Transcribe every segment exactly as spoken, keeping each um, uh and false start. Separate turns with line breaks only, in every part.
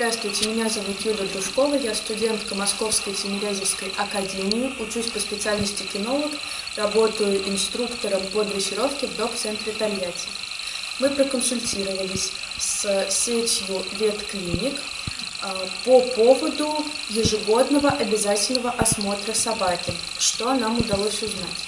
Здравствуйте, меня зовут Юлия Дружкова, я студентка Московской Тимирязевской академии, учусь по специальности кинолог, работаю инструктором по дрессировке в док-центре Тольятти. Мы проконсультировались с сетью ветклиник по поводу ежегодного обязательного осмотра собаки, что нам удалось узнать.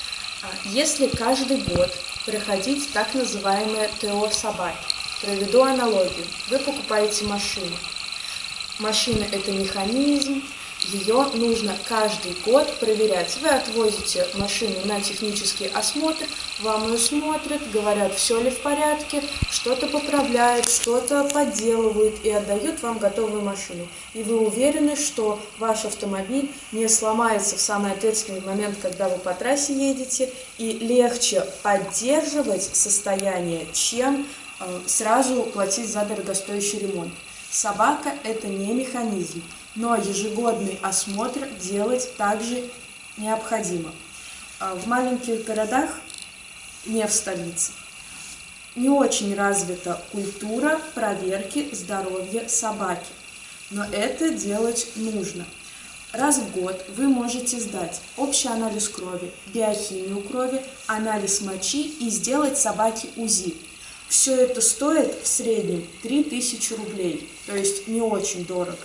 Если каждый год проходить так называемое ТО собаки, проведу аналогию. Вы покупаете машину. Машина – это механизм, ее нужно каждый год проверять. Вы отвозите машину на технический осмотр, вам ее смотрят, говорят, все ли в порядке, что-то поправляют, что-то подделывают и отдают вам готовую машину. И вы уверены, что ваш автомобиль не сломается в самый ответственный момент, когда вы по трассе едете, и легче поддерживать состояние, чем сразу платить за дорогостоящий ремонт. Собака – это не механизм, но ежегодный осмотр делать также необходимо. В маленьких городах, не в столице, не очень развита культура проверки здоровья собаки, но это делать нужно. Раз в год вы можете сдать общий анализ крови, биохимию крови, анализ мочи и сделать собаке УЗИ. Все это стоит в среднем три тысячи рублей, то есть не очень дорого.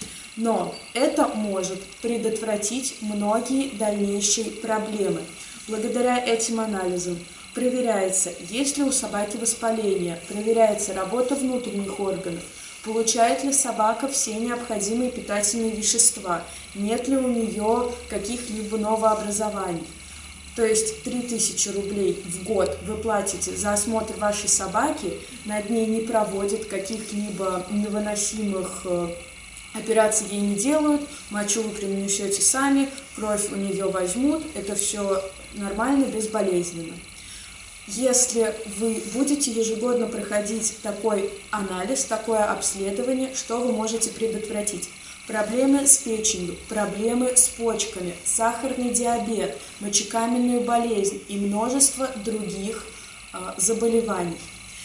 Но это может предотвратить многие дальнейшие проблемы. Благодаря этим анализам проверяется, есть ли у собаки воспаление, проверяется работа внутренних органов, получает ли собака все необходимые питательные вещества, нет ли у нее каких-либо новообразований. То есть три тысячи рублей в год вы платите за осмотр вашей собаки, над ней не проводят каких-либо невыносимых операций, ей не делают, мочу вы принесете сами, кровь у нее возьмут, это все нормально, безболезненно. Если вы будете ежегодно проходить такой анализ, такое обследование, что вы можете предотвратить? Проблемы с печенью, проблемы с почками, сахарный диабет, мочекаменную болезнь и множество других э, заболеваний.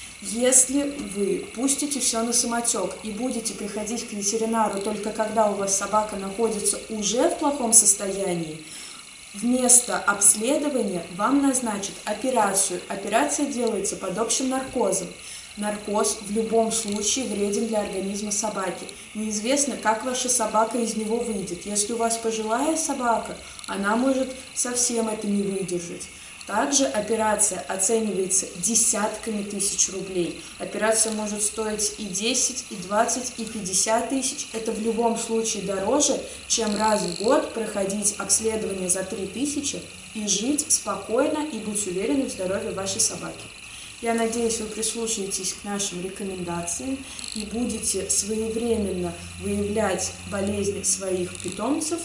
Если вы пустите все на самотек и будете приходить к ветеринару только когда у вас собака находится уже в плохом состоянии, вместо обследования вам назначат операцию. Операция делается под общим наркозом. Наркоз в любом случае вреден для организма собаки. Неизвестно, как ваша собака из него выйдет. Если у вас пожилая собака, она может совсем это не выдержать. Также операция оценивается десятками тысяч рублей. Операция может стоить и десять, и двадцать, и пятьдесят тысяч. Это в любом случае дороже, чем раз в год проходить обследование за три тысячи и жить спокойно и быть уверенным в здоровье вашей собаки. Я надеюсь, вы прислушаетесь к нашим рекомендациям и будете своевременно выявлять болезни своих питомцев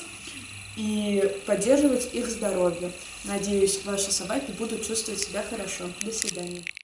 и поддерживать их здоровье. Надеюсь, ваши собаки будут чувствовать себя хорошо. До свидания.